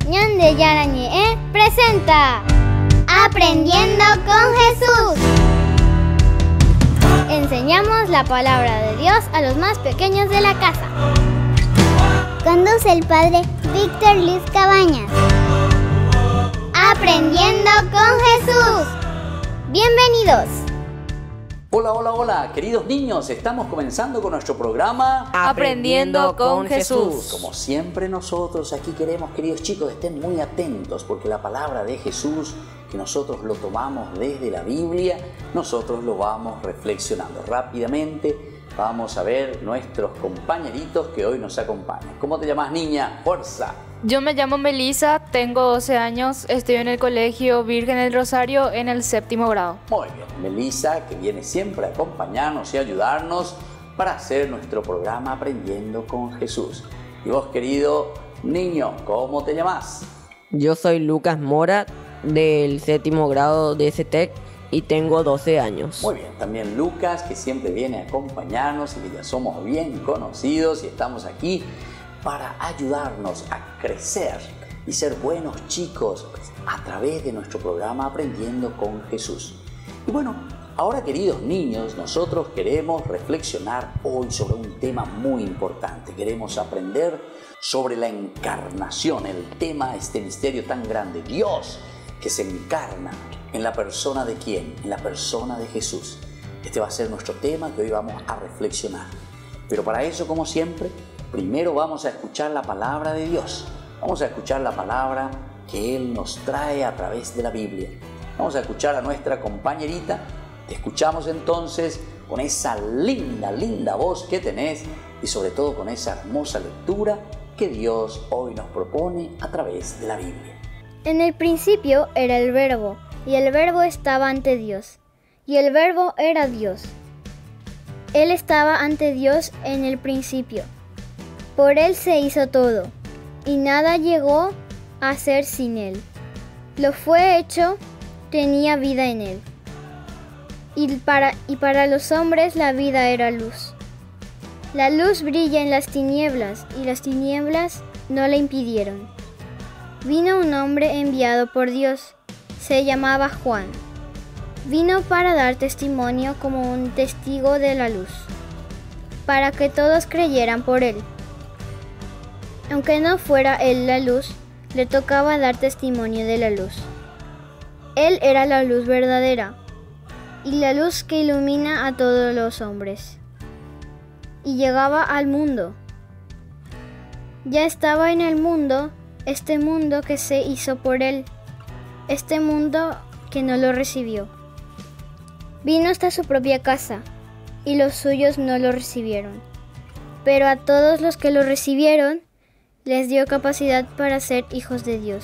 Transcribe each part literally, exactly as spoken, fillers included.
Ñan de Yarañe presenta Aprendiendo con Jesús. Enseñamos la palabra de Dios a los más pequeños de la casa. Conduce el padre Víctor Luis Cabañas. Aprendiendo con Jesús. Bienvenidos. Hola, hola, hola, queridos niños, estamos comenzando con nuestro programa Aprendiendo con Jesús. Como siempre nosotros aquí queremos, queridos chicos, estén muy atentos porque la palabra de Jesús, que nosotros lo tomamos desde la Biblia, nosotros lo vamos reflexionando rápidamente. Vamos a ver nuestros compañeritos que hoy nos acompañan. ¿Cómo te llamas, niña? ¡Fuerza! Yo me llamo Melissa, tengo doce años, estoy en el Colegio Virgen del Rosario en el séptimo grado. Muy bien, Melissa, que viene siempre a acompañarnos y ayudarnos para hacer nuestro programa Aprendiendo con Jesús. Y vos, querido niño, ¿cómo te llamas? Yo soy Lucas Mora, del séptimo grado de C E T E C y tengo doce años. Muy bien, también Lucas, que siempre viene a acompañarnos y que ya somos bien conocidos y estamos aquí para ayudarnos a crecer y ser buenos chicos a través de nuestro programa Aprendiendo con Jesús. Y bueno, ahora, queridos niños, nosotros queremos reflexionar hoy sobre un tema muy importante. Queremos aprender sobre la encarnación, el tema, este misterio tan grande, Dios que se encarna en la persona de quién, en la persona de Jesús. Este va a ser nuestro tema que hoy vamos a reflexionar. Pero para eso, como siempre, primero vamos a escuchar la palabra de Dios. Vamos a escuchar la palabra que Él nos trae a través de la Biblia. Vamos a escuchar a nuestra compañerita. Te escuchamos entonces con esa linda, linda voz que tenés y sobre todo con esa hermosa lectura que Dios hoy nos propone a través de la Biblia. En el principio era el Verbo, y el Verbo estaba ante Dios, y el Verbo era Dios. Él estaba ante Dios en el principio. Por Él se hizo todo, y nada llegó a ser sin Él. Lo fue hecho, tenía vida en Él. Y para, y para los hombres la vida era luz. La luz brilla en las tinieblas, y las tinieblas no la impidieron. Vino un hombre enviado por Dios, se llamaba Juan. Vino para dar testimonio como un testigo de la luz, para que todos creyeran por él. Aunque no fuera él la luz, le tocaba dar testimonio de la luz. Él era la luz verdadera, y la luz que ilumina a todos los hombres. Y llegaba al mundo. Ya estaba en el mundo, este mundo que se hizo por él, este mundo que no lo recibió. Vino hasta su propia casa, y los suyos no lo recibieron. Pero a todos los que lo recibieron, les dio capacidad para ser hijos de Dios.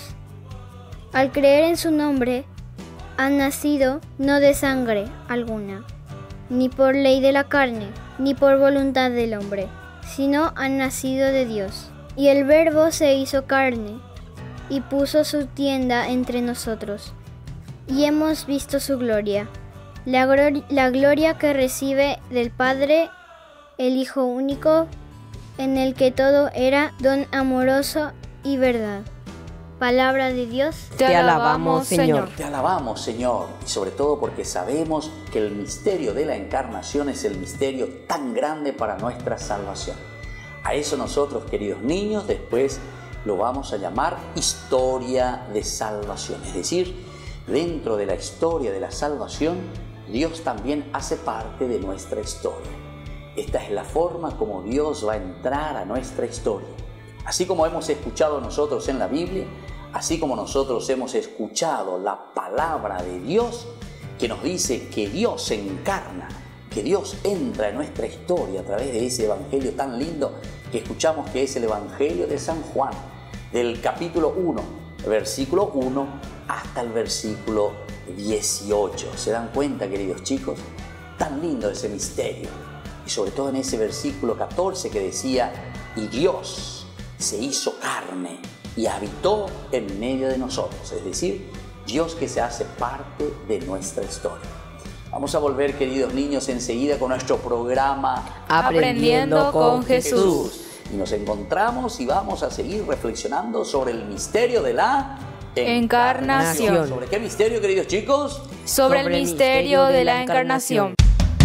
Al creer en su nombre, han nacido no de sangre alguna, ni por ley de la carne, ni por voluntad del hombre, sino han nacido de Dios. Y el Verbo se hizo carne, y puso su tienda entre nosotros, y hemos visto su gloria, la, glor- la gloria que recibe del Padre, el Hijo único, en el que todo era don amoroso y verdad. Palabra de Dios. Te, Te alabamos, alabamos, Señor. Señor. Te alabamos, Señor, y sobre todo porque sabemos que el misterio de la encarnación es el misterio tan grande para nuestra salvación. A eso nosotros, queridos niños, después lo vamos a llamar historia de salvación. Es decir, dentro de la historia de la salvación, Dios también hace parte de nuestra historia. Esta es la forma como Dios va a entrar a nuestra historia. Así como hemos escuchado nosotros en la Biblia, así como nosotros hemos escuchado la palabra de Dios, que nos dice que Dios se encarna, que Dios entra en nuestra historia a través de ese evangelio tan lindo que escuchamos, que es el evangelio de San Juan, del capítulo uno, versículo uno hasta el versículo dieciocho. ¿Se dan cuenta, queridos chicos? Tan lindo ese misterio. Y sobre todo en ese versículo catorce que decía: y Dios se hizo carne y habitó en medio de nosotros. Es decir, Dios que se hace parte de nuestra historia. Vamos a volver, queridos niños, enseguida con nuestro programa Aprendiendo con Jesús. y nos encontramos y vamos a seguir reflexionando sobre el misterio de la encarnación. encarnación. ¿Sobre qué misterio, queridos chicos? Sobre, Sobre el misterio de la encarnación.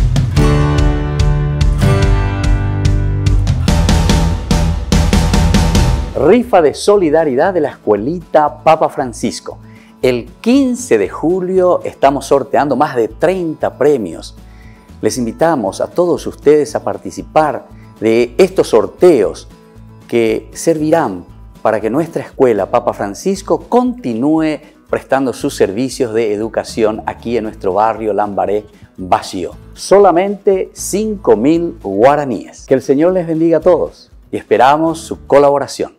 Rifa de solidaridad de la escuelita Papa Francisco. El quince de julio estamos sorteando más de treinta premios. Les invitamos a todos ustedes a participar de estos sorteos que servirán para que nuestra escuela Papa Francisco continúe prestando sus servicios de educación aquí en nuestro barrio Lambaré Bajío. Solamente cinco mil guaraníes. Que el Señor les bendiga a todos y esperamos su colaboración.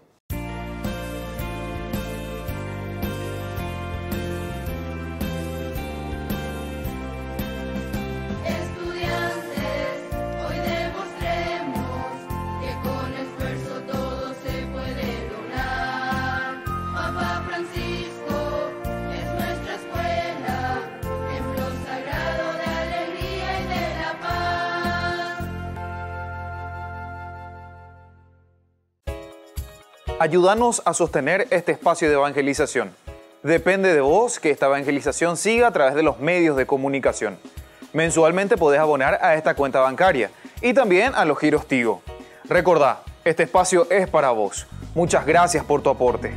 Ayúdanos a sostener este espacio de evangelización. Depende de vos que esta evangelización siga a través de los medios de comunicación. Mensualmente podés abonar a esta cuenta bancaria y también a los giros Tigo. Recordá, este espacio es para vos. Muchas gracias por tu aporte.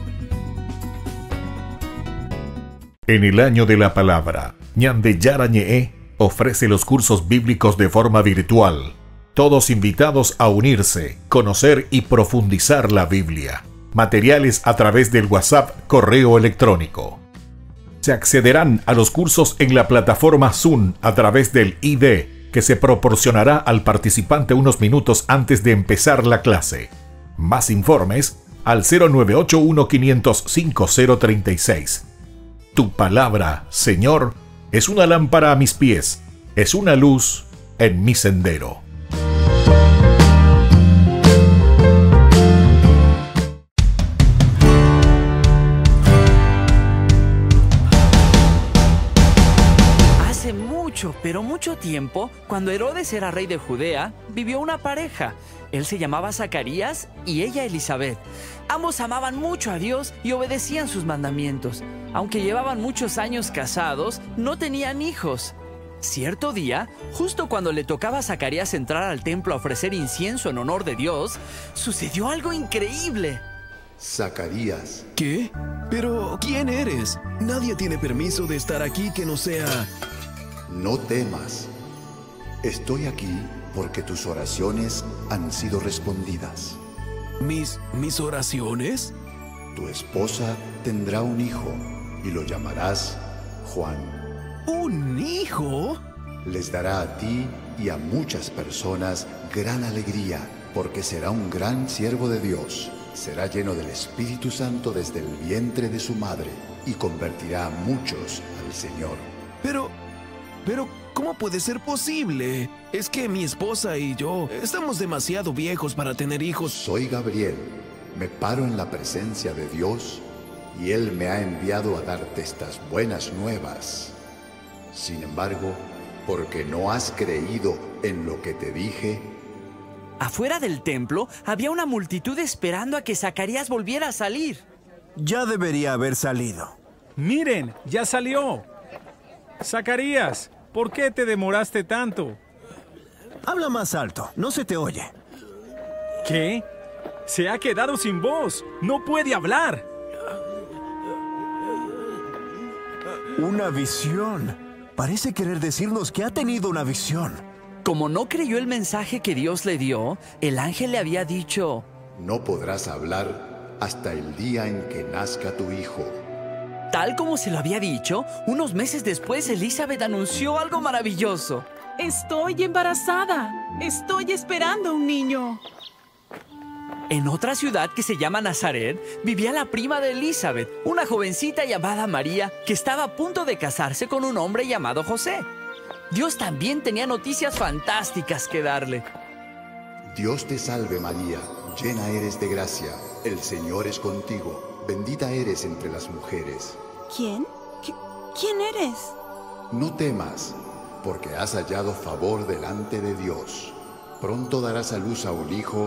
En el año de la palabra, Ñande Yarañe'e ofrece los cursos bíblicos de forma virtual. Todos invitados a unirse, conocer y profundizar la Biblia. Materiales a través del WhatsApp, correo electrónico. Se accederán a los cursos en la plataforma Zoom a través del I D, que se proporcionará al participante unos minutos antes de empezar la clase. Más informes al cero nueve ocho uno, cinco cero cinco cero tres seis. Tu palabra, Señor, es una lámpara a mis pies, es una luz en mi sendero. Pero mucho tiempo, cuando Herodes era rey de Judea, vivió una pareja. Él se llamaba Zacarías y ella Elizabeth. Ambos amaban mucho a Dios y obedecían sus mandamientos. Aunque llevaban muchos años casados, no tenían hijos. Cierto día, justo cuando le tocaba a Zacarías entrar al templo a ofrecer incienso en honor de Dios, sucedió algo increíble. Zacarías. ¿Qué? ¿Pero quién eres? Nadie tiene permiso de estar aquí que no sea... No temas. Estoy aquí porque tus oraciones han sido respondidas. ¿Mis, mis oraciones? Tu esposa tendrá un hijo y lo llamarás Juan. ¿Un hijo? Les dará a ti y a muchas personas gran alegría, porque será un gran siervo de Dios. Será lleno del Espíritu Santo desde el vientre de su madre y convertirá a muchos al Señor. Pero... Pero, ¿cómo puede ser posible? Es que mi esposa y yo estamos demasiado viejos para tener hijos. Soy Gabriel. Me paro en la presencia de Dios y Él me ha enviado a darte estas buenas nuevas. Sin embargo, porque no has creído en lo que te dije... Afuera del templo había una multitud esperando a que Zacarías volviera a salir. Ya debería haber salido. Miren, ya salió. Zacarías, ¿por qué te demoraste tanto? Habla más alto, no se te oye. ¿Qué? Se ha quedado sin voz, no puede hablar. Una visión. Parece querer decirnos que ha tenido una visión. Como no creyó el mensaje que Dios le dio, el ángel le había dicho: No podrás hablar hasta el día en que nazca tu hijo. Tal como se lo había dicho, unos meses después Elizabeth anunció algo maravilloso. Estoy embarazada. Estoy esperando un niño. En otra ciudad que se llama Nazaret, vivía la prima de Elizabeth, una jovencita llamada María, que estaba a punto de casarse con un hombre llamado José. Dios también tenía noticias fantásticas que darle. Dios te salve María, llena eres de gracia, el Señor es contigo, bendita eres entre las mujeres. ¿Quién? ¿Quién eres? No temas, porque has hallado favor delante de Dios. Pronto darás a luz a un hijo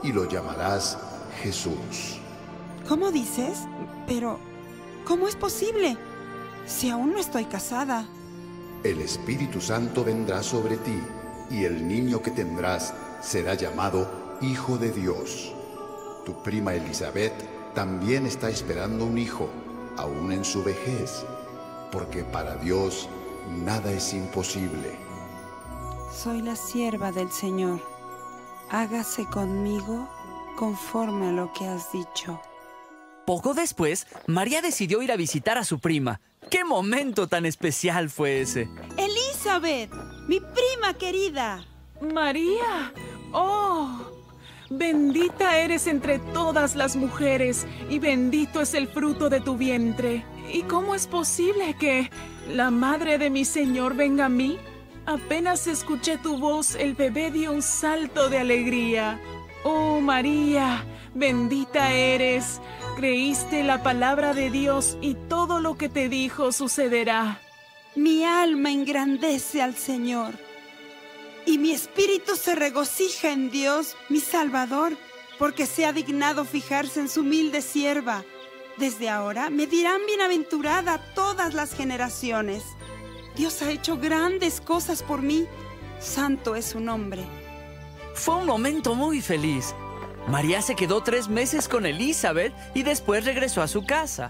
y lo llamarás Jesús. ¿Cómo dices? Pero, ¿cómo es posible? Si aún no estoy casada. El Espíritu Santo vendrá sobre ti, y el niño que tendrás será llamado Hijo de Dios. Tu prima Elizabeth también está esperando un hijo, aún en su vejez, porque para Dios nada es imposible. Soy la sierva del Señor. Hágase conmigo conforme a lo que has dicho. Poco después, María decidió ir a visitar a su prima. ¡Qué momento tan especial fue ese! ¡Elizabeth! ¡Mi prima querida! María, oh, bendita eres entre todas las mujeres y bendito es el fruto de tu vientre. ¿Y cómo es posible que la madre de mi Señor venga a mí? Apenas escuché tu voz, el bebé dio un salto de alegría. Oh, María, bendita eres. Creíste la palabra de Dios y todo lo que te dijo sucederá. Mi alma engrandece al Señor, y mi espíritu se regocija en Dios, mi Salvador, porque se ha dignado fijarse en su humilde sierva. Desde ahora me dirán bienaventurada todas las generaciones. Dios ha hecho grandes cosas por mí. Santo es su nombre. Fue un momento muy feliz. María se quedó tres meses con Elizabeth y después regresó a su casa.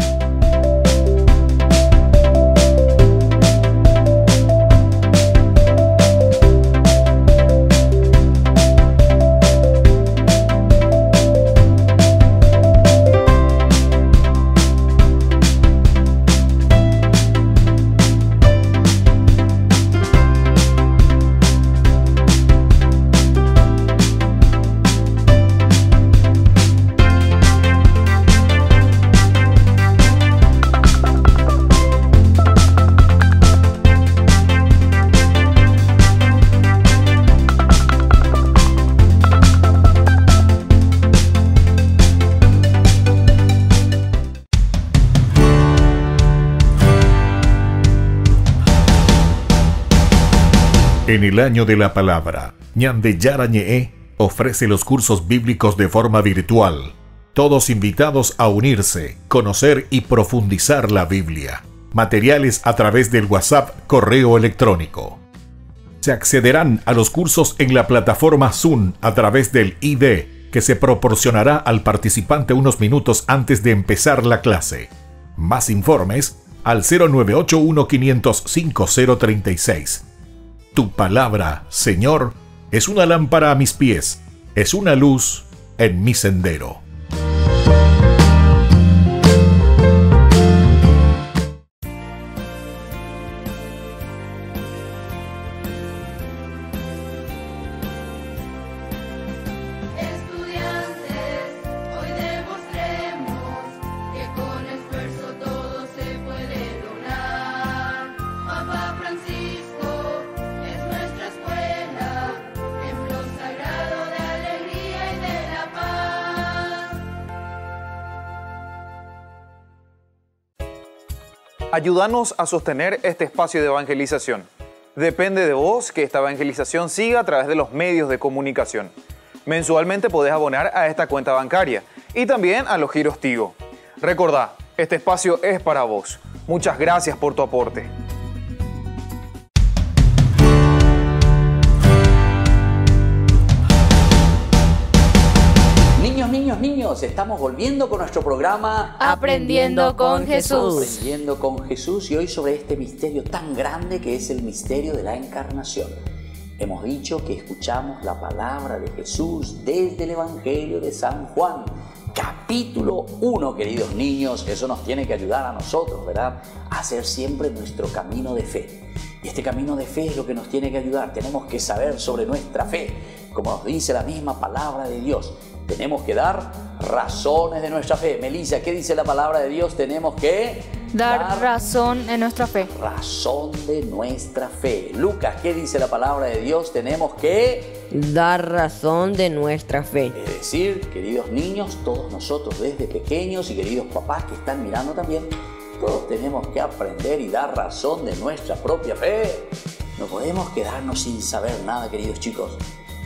En el año de la palabra, Ñande Yarañe ofrece los cursos bíblicos de forma virtual. Todos invitados a unirse, conocer y profundizar la Biblia. Materiales a través del WhatsApp, correo electrónico. Se accederán a los cursos en la plataforma Zoom a través del I D, que se proporcionará al participante unos minutos antes de empezar la clase. Más informes al cero nueve ocho uno, cinco cero cinco cero tres seis. Tu palabra, Señor, es una lámpara a mis pies, es una luz en mi sendero. Ayúdanos a sostener este espacio de evangelización. Depende de vos que esta evangelización siga a través de los medios de comunicación. Mensualmente podés abonar a esta cuenta bancaria y también a los giros Tigo. Recordá, este espacio es para vos. Muchas gracias por tu aporte. Niños, niños, niños, estamos volviendo con nuestro programa Aprendiendo con Jesús. Aprendiendo con Jesús, y hoy sobre este misterio tan grande que es el misterio de la encarnación. Hemos dicho que escuchamos la palabra de Jesús desde el Evangelio de San Juan, capítulo uno, queridos niños. Eso nos tiene que ayudar a nosotros, ¿verdad? A hacer siempre nuestro camino de fe. Y este camino de fe es lo que nos tiene que ayudar. Tenemos que saber sobre nuestra fe, como nos dice la misma palabra de Dios. Tenemos que dar razones de nuestra fe. Melissa, ¿qué dice la palabra de Dios? Tenemos que dar, dar razón en nuestra fe. Razón de nuestra fe. Lucas, ¿qué dice la palabra de Dios? Tenemos que dar razón de nuestra fe. Es decir, queridos niños, todos nosotros desde pequeños y queridos papás que están mirando también, todos tenemos que aprender y dar razón de nuestra propia fe. No podemos quedarnos sin saber nada, queridos chicos.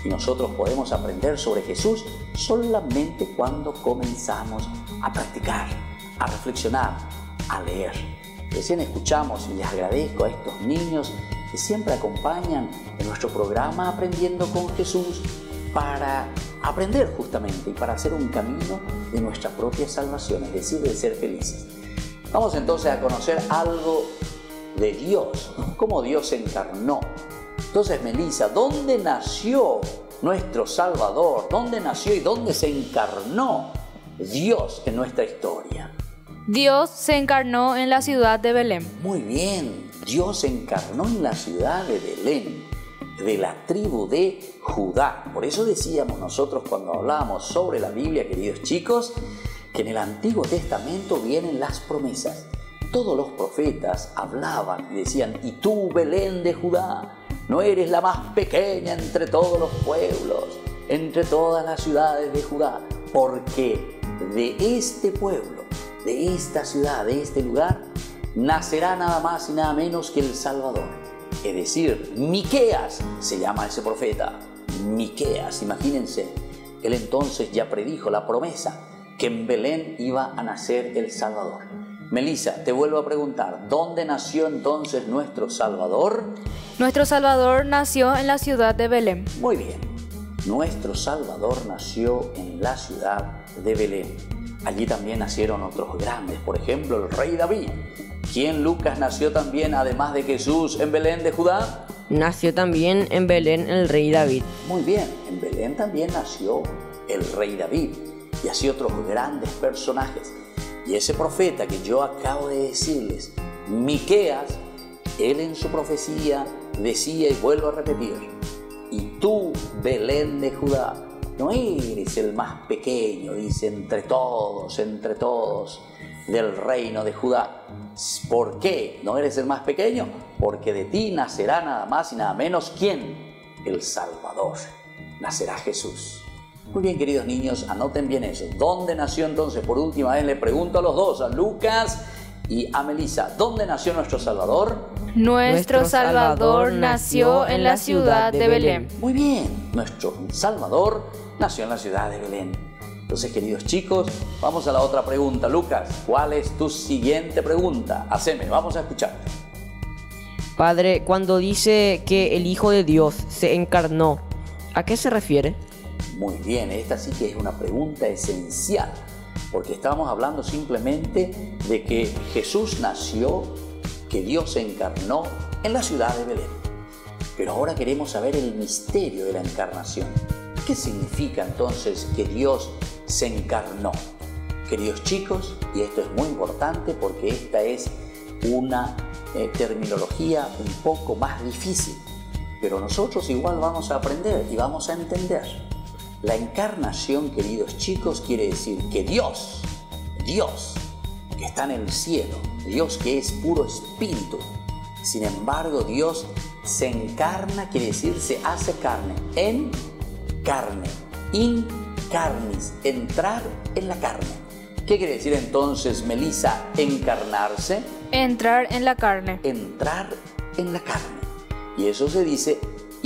Y nosotros podemos aprender sobre Jesús solamente cuando comenzamos a practicar, a reflexionar, a leer. Recién escuchamos y les agradezco a estos niños que siempre acompañan en nuestro programa Aprendiendo con Jesús para aprender justamente y para hacer un camino de nuestra propia salvación, es decir, de ser felices. Vamos entonces a conocer algo de Dios, cómo Dios se encarnó. Entonces, Melissa, ¿dónde nació nuestro Salvador? ¿Dónde nació y dónde se encarnó Dios en nuestra historia? Dios se encarnó en la ciudad de Belén. Muy bien, Dios se encarnó en la ciudad de Belén, de la tribu de Judá. Por eso decíamos nosotros cuando hablábamos sobre la Biblia, queridos chicos, que en el Antiguo Testamento vienen las promesas. Todos los profetas hablaban y decían: y tú, Belén de Judá, no eres la más pequeña entre todos los pueblos, entre todas las ciudades de Judá, porque de este pueblo, de esta ciudad, de este lugar, nacerá nada más y nada menos que el Salvador. Es decir, Miqueas se llama ese profeta. Miqueas, imagínense, él entonces ya predijo la promesa que en Belén iba a nacer el Salvador. Melissa, te vuelvo a preguntar, ¿dónde nació entonces nuestro Salvador? Nuestro Salvador nació en la ciudad de Belén. Muy bien, nuestro Salvador nació en la ciudad de Belén. Allí también nacieron otros grandes, por ejemplo, el rey David. ¿Quién, Lucas, nació también, además de Jesús, en Belén de Judá? Nació también en Belén el rey David. Muy bien, en Belén también nació el rey David y así otros grandes personajes. Y ese profeta que yo acabo de decirles, Miqueas, él en su profecía decía, y vuelvo a repetir: y tú, Belén de Judá, no eres el más pequeño, dice, entre todos, entre todos del reino de Judá. ¿Por qué no eres el más pequeño? Porque de ti nacerá nada más y nada menos, ¿quién? El Salvador. Nacerá Jesús. Muy bien, queridos niños, anoten bien eso. ¿Dónde nació entonces? Por última vez le pregunto a los dos, a Lucas y a Melissa, ¿dónde nació nuestro Salvador? Nuestro Salvador nació en la ciudad de Belén. Muy bien, nuestro Salvador nació en la ciudad de Belén. Entonces, queridos chicos, vamos a la otra pregunta. Lucas, ¿cuál es tu siguiente pregunta? Haceme, vamos a escuchar. Padre, cuando dice que el Hijo de Dios se encarnó, ¿a qué se refiere? Muy bien, esta sí que es una pregunta esencial, porque estábamos hablando simplemente de que Jesús nació, que Dios se encarnó en la ciudad de Belén. Pero ahora queremos saber el misterio de la encarnación. ¿Qué significa entonces que Dios se encarnó? Queridos chicos, y esto es muy importante porque esta es una eh, terminología un poco más difícil, pero nosotros igual vamos a aprender y vamos a entender. La encarnación, queridos chicos, quiere decir que Dios, Dios que está en el cielo, Dios que es puro espíritu, sin embargo Dios se encarna, quiere decir se hace carne, en carne, in carnis, entrar en la carne. ¿Qué quiere decir entonces, Melissa, encarnarse? Entrar en la carne. Entrar en la carne. Y eso se dice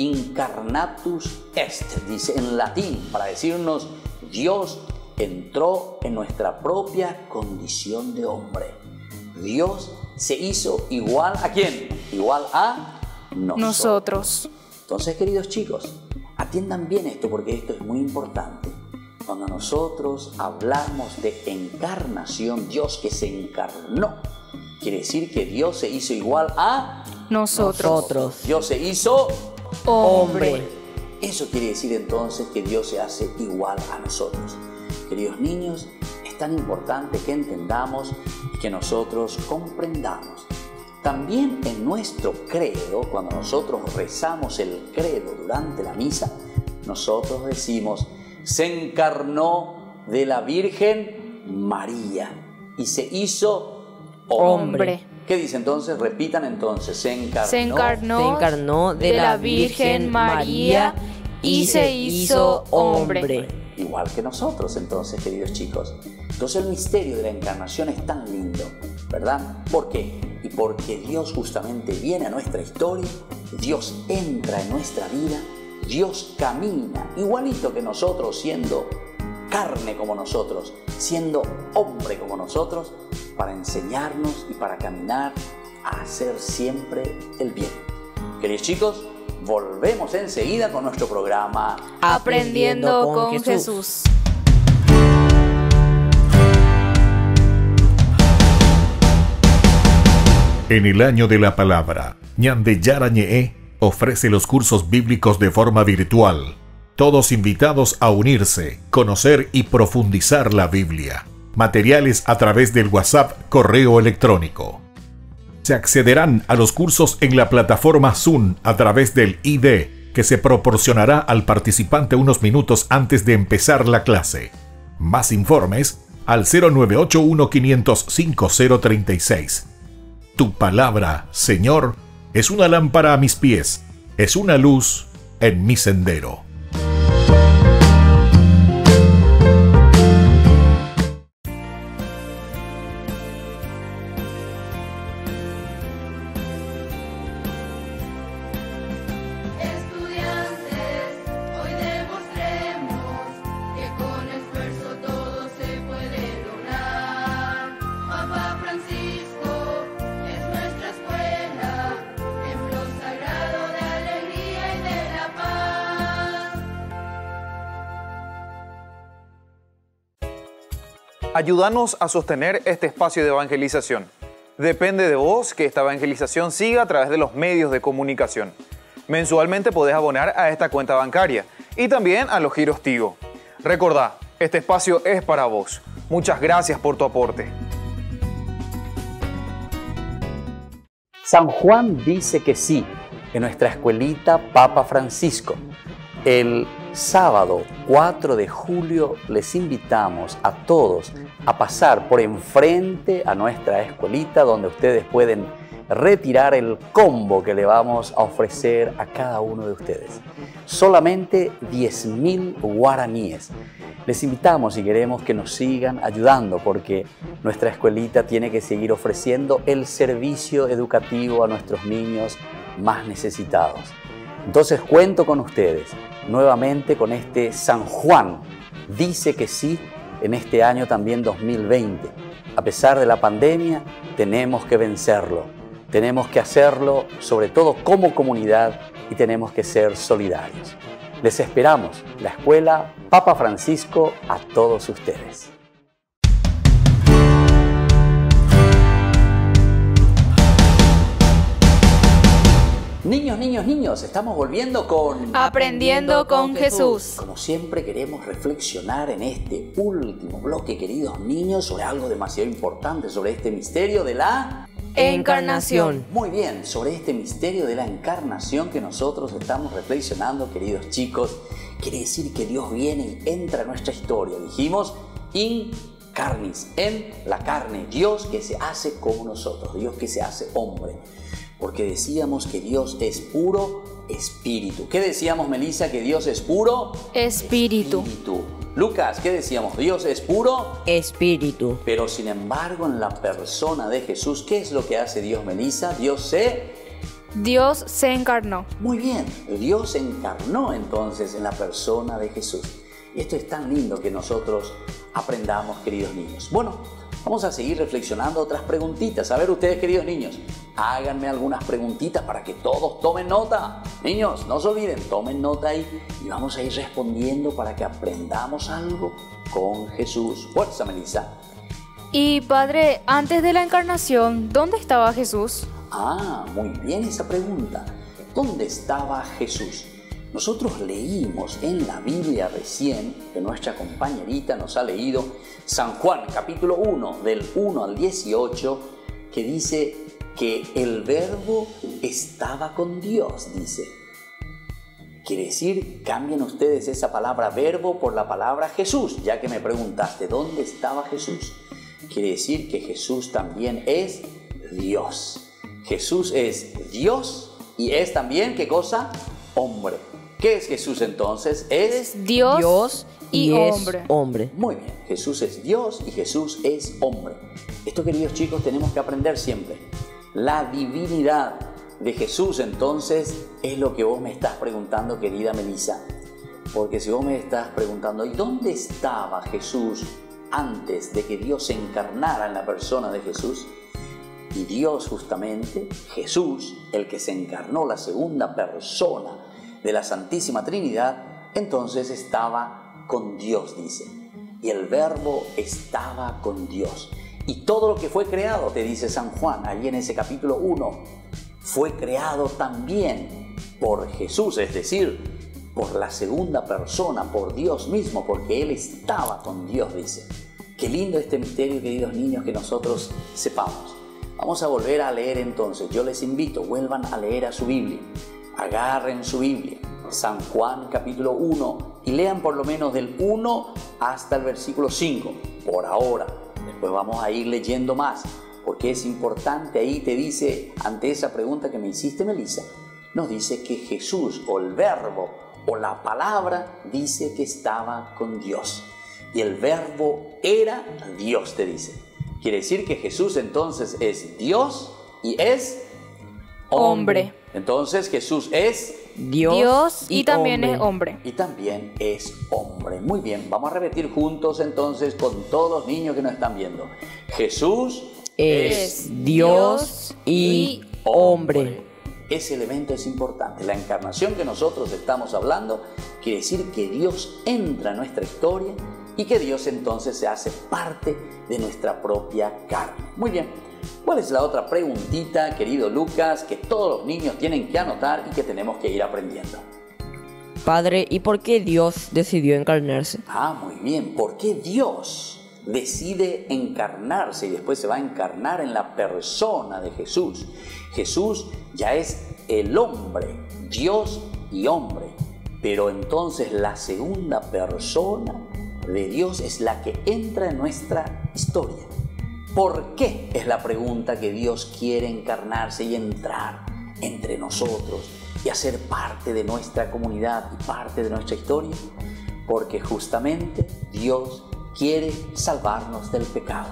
incarnatus est, dice en latín, para decirnos Dios entró en nuestra propia condición de hombre. Dios se hizo igual ¿a quién? Igual a nosotros. Nosotros. Entonces, queridos chicos, atiendan bien esto porque esto es muy importante. Cuando nosotros hablamos de encarnación, Dios que se encarnó, quiere decir que Dios se hizo igual a nosotros. nosotros. Dios se hizo hombre. hombre. Eso quiere decir entonces que Dios se hace igual a nosotros. Queridos niños, es tan importante que entendamos y que nosotros comprendamos. También en nuestro credo, cuando nosotros rezamos el credo durante la misa, nosotros decimos: se encarnó de la Virgen María y se hizo hombre. hombre. ¿Qué dice entonces? Repitan entonces. Se encarnó, se encarnó, se encarnó de, de la la Virgen María y se hizo hombre. Igual que nosotros entonces, queridos chicos. Entonces el misterio de la encarnación es tan lindo, ¿verdad? ¿Por qué? Y porque Dios justamente viene a nuestra historia, Dios entra en nuestra vida Dios camina igualito que nosotros, siendo carne como nosotros, siendo hombre como nosotros, para enseñarnos y para caminar a hacer siempre el bien. Queridos chicos, volvemos enseguida con nuestro programa Aprendiendo con, con Jesús. Jesús. En el año de la palabra, Ñande Yarañe ofrece los cursos bíblicos de forma virtual. Todos invitados a unirse, conocer y profundizar la Biblia. Materiales a través del WhatsApp, correo electrónico. Se accederán a los cursos en la plataforma Zoom a través del I D, que se proporcionará al participante unos minutos antes de empezar la clase. Más informes al cero nueve ocho uno cinco cero cinco cero tres seis. Tu palabra, Señor, es una lámpara a mis pies, es una luz en mi sendero. Ayúdanos a sostener este espacio de evangelización. Depende de vos que esta evangelización siga a través de los medios de comunicación. Mensualmente podés abonar a esta cuenta bancaria y también a los giros Tigo. Recordá, este espacio es para vos. Muchas gracias por tu aporte. San Juan dice que sí en nuestra escuelita Papa Francisco. El sábado cuatro de julio les invitamos a todos a pasar por enfrente a nuestra escuelita, donde ustedes pueden retirar el combo que le vamos a ofrecer a cada uno de ustedes. Solamente diez mil guaraníes. Les invitamos y queremos que nos sigan ayudando, porque nuestra escuelita tiene que seguir ofreciendo el servicio educativo a nuestros niños más necesitados. Entonces cuento con ustedes nuevamente con este San Juan. Dice que sí en este año también dos mil veinte. A pesar de la pandemia, tenemos que vencerlo. Tenemos que hacerlo sobre todo como comunidad y tenemos que ser solidarios. Les esperamos, la Escuela Papa Francisco, a todos ustedes. Niños, niños, niños, estamos volviendo con Aprendiendo con Jesús. Como siempre queremos reflexionar en este último bloque, queridos niños, sobre algo demasiado importante, sobre este misterio de la encarnación. Muy bien, sobre este misterio de la encarnación que nosotros estamos reflexionando, queridos chicos. Quiere decir que Dios viene y entra en nuestra historia. Dijimos in carnis, en la carne, Dios que se hace como nosotros, Dios que se hace hombre. Porque decíamos que Dios es puro espíritu. ¿Qué decíamos, Melissa? ¿Que Dios es puro? Espíritu. Espíritu. Lucas, ¿qué decíamos? Dios es puro espíritu. Pero sin embargo, en la persona de Jesús, ¿qué es lo que hace Dios, Melissa? Dios se... Dios se encarnó. Muy bien, Dios se encarnó entonces en la persona de Jesús. Y esto es tan lindo que nosotros aprendamos, queridos niños. Bueno, vamos a seguir reflexionando otras preguntitas. A ver ustedes, queridos niños, háganme algunas preguntitas para que todos tomen nota. Niños, no se olviden, tomen nota ahí y vamos a ir respondiendo para que aprendamos algo con Jesús. Fuerza, Melissa. Y Padre, antes de la encarnación, ¿dónde estaba Jesús? Ah, muy bien esa pregunta. ¿Dónde estaba Jesús? Nosotros leímos en la Biblia recién, que nuestra compañerita nos ha leído, San Juan capítulo uno, del uno al dieciocho, que dice que el Verbo estaba con Dios, dice. Quiere decir, cambien ustedes esa palabra verbo por la palabra Jesús, ya que me preguntaste, ¿dónde estaba Jesús? Quiere decir que Jesús también es Dios. Jesús es Dios y es también, ¿qué cosa? Hombre. ¿Qué es Jesús entonces? Es, es Dios, Dios y, y hombre. hombre. Muy bien, Jesús es Dios y Jesús es hombre. Esto, queridos chicos, tenemos que aprender siempre. La divinidad de Jesús entonces es lo que vos me estás preguntando, querida Melissa. Porque si vos me estás preguntando, ¿y dónde estaba Jesús antes de que Dios se encarnara en la persona de Jesús? Y Dios justamente, Jesús, el que se encarnó, la segunda persona de la Santísima Trinidad, entonces estaba con Dios, dice. Y el Verbo estaba con Dios. Y todo lo que fue creado, te dice San Juan, allí en ese capítulo uno, fue creado también por Jesús, es decir, por la segunda persona, por Dios mismo, porque Él estaba con Dios, dice. Qué lindo este misterio, queridos niños, que nosotros sepamos. Vamos a volver a leer entonces. Yo les invito, vuelvan a leer a su Biblia. Agarren su Biblia, San Juan capítulo uno, y lean por lo menos del uno hasta el versículo cinco, por ahora. Después vamos a ir leyendo más, porque es importante. Ahí te dice, ante esa pregunta que me hiciste, Melissa, nos dice que Jesús, o el Verbo, o la palabra, dice que estaba con Dios. Y el Verbo era Dios, te dice. Quiere decir que Jesús entonces es Dios y es hombre. Hombre. Entonces Jesús es Dios, Dios y, y también hombre. es hombre. Y también es hombre. Muy bien, vamos a repetir juntos entonces con todos los niños que nos están viendo. Jesús es, es Dios y hombre. hombre. Ese elemento es importante. La encarnación que nosotros estamos hablando quiere decir que Dios entra en nuestra historia y que Dios entonces se hace parte de nuestra propia carne. Muy bien. ¿Cuál es la otra preguntita, querido Lucas, que todos los niños tienen que anotar y que tenemos que ir aprendiendo? Padre, ¿y por qué Dios decidió encarnarse? Ah, muy bien. ¿Por qué Dios decide encarnarse y después se va a encarnar en la persona de Jesús? Jesús ya es el hombre, Dios y hombre. Pero entonces la segunda persona de Dios es la que entra en nuestra historia. ¿Por qué? Es la pregunta que Dios quiere encarnarse y entrar entre nosotros y hacer parte de nuestra comunidad y parte de nuestra historia. Porque justamente Dios quiere salvarnos del pecado.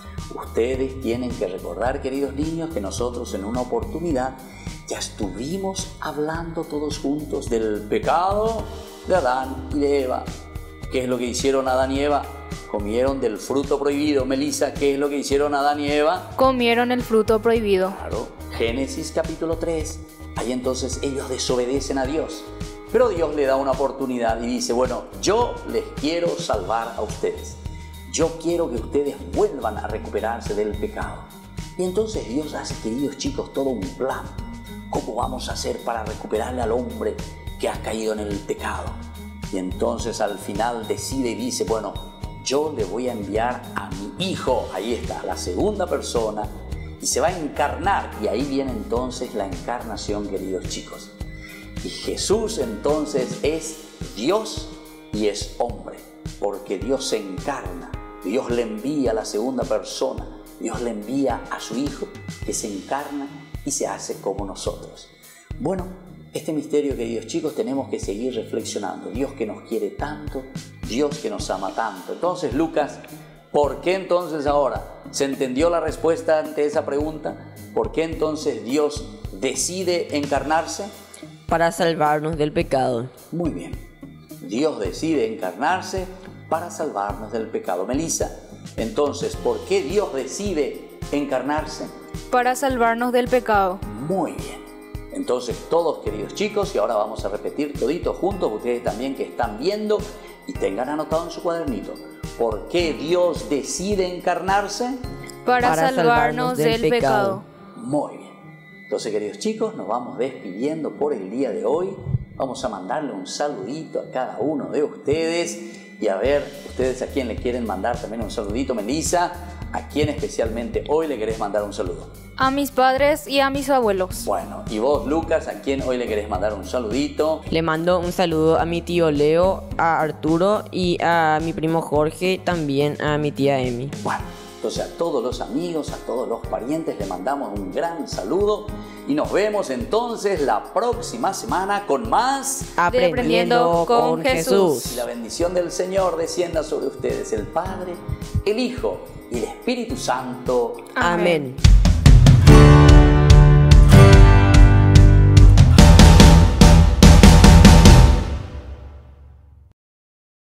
Ustedes tienen que recordar, queridos niños, que nosotros en una oportunidad ya estuvimos hablando todos juntos del pecado de Adán y de Eva. ¿Qué es lo que hicieron Adán y Eva? Comieron del fruto prohibido. Melissa, ¿qué es lo que hicieron Adán y Eva? Comieron el fruto prohibido. Claro. Génesis capítulo tres. Ahí entonces ellos desobedecen a Dios. Pero Dios le da una oportunidad y dice, bueno, yo les quiero salvar a ustedes. Yo quiero que ustedes vuelvan a recuperarse del pecado. Y entonces Dios hace, queridos chicos, todo un plan. ¿Cómo vamos a hacer para recuperarle al hombre que ha caído en el pecado? Y entonces al final decide y dice, bueno, yo le voy a enviar a mi hijo, ahí está, la segunda persona, y se va a encarnar. Y ahí viene entonces la encarnación, queridos chicos. Y Jesús entonces es Dios y es hombre, porque Dios se encarna, Dios le envía a la segunda persona, Dios le envía a su hijo que se encarna y se hace como nosotros. Bueno, este misterio, queridos chicos, tenemos que seguir reflexionando. Dios que nos quiere tanto, Dios que nos ama tanto. Entonces, Lucas, ¿por qué entonces ahora se entendió la respuesta ante esa pregunta? ¿Por qué entonces Dios decide encarnarse? Para salvarnos del pecado. Muy bien. Dios decide encarnarse para salvarnos del pecado. Melissa, entonces, ¿por qué Dios decide encarnarse? Para salvarnos del pecado. Muy bien. Entonces, todos, queridos chicos, y ahora vamos a repetir toditos juntos, ustedes también que están viendo y tengan anotado en su cuadernito. ¿Por qué Dios decide encarnarse? Para, Para salvarnos, salvarnos del, del pecado. pecado. Muy bien. Entonces, queridos chicos, nos vamos despidiendo por el día de hoy. Vamos a mandarle un saludito a cada uno de ustedes. Y a ver, ustedes a quién le quieren mandar también un saludito. Melissa, ¿a quién especialmente hoy le querés mandar un saludo? A mis padres y a mis abuelos. Bueno, y vos, Lucas, ¿a quién hoy le querés mandar un saludito? Le mando un saludo a mi tío Leo, a Arturo y a mi primo Jorge, también a mi tía Emi. Bueno, entonces a todos los amigos, a todos los parientes le mandamos un gran saludo y nos vemos entonces la próxima semana con más Aprendiendo con Jesús. Y la bendición del Señor descienda sobre ustedes, el Padre, el Hijo y el Espíritu Santo. Amén. Amén.